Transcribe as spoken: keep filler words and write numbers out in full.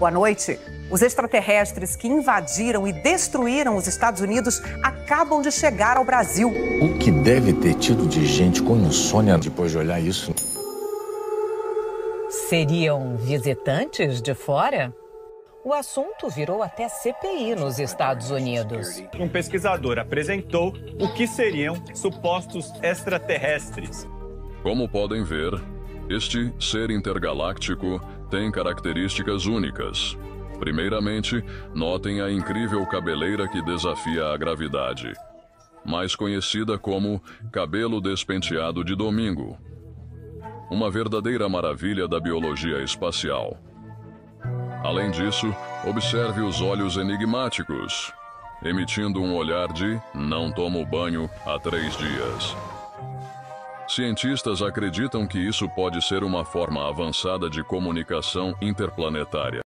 Boa noite. Os extraterrestres que invadiram e destruíram os Estados Unidos acabam de chegar ao Brasil. O que deve ter tido de gente com insônia depois de olhar isso? Seriam visitantes de fora? O assunto virou até C P I nos Estados Unidos. Um pesquisador apresentou o que seriam supostos extraterrestres. Como podem ver, este ser intergaláctico tem características únicas. Primeiramente, notem a incrível cabeleira que desafia a gravidade, mais conhecida como cabelo despenteado de domingo. Uma verdadeira maravilha da biologia espacial. Além disso, observe os olhos enigmáticos, emitindo um olhar de "não tomo banho há três dias". Cientistas acreditam que isso pode ser uma forma avançada de comunicação interplanetária.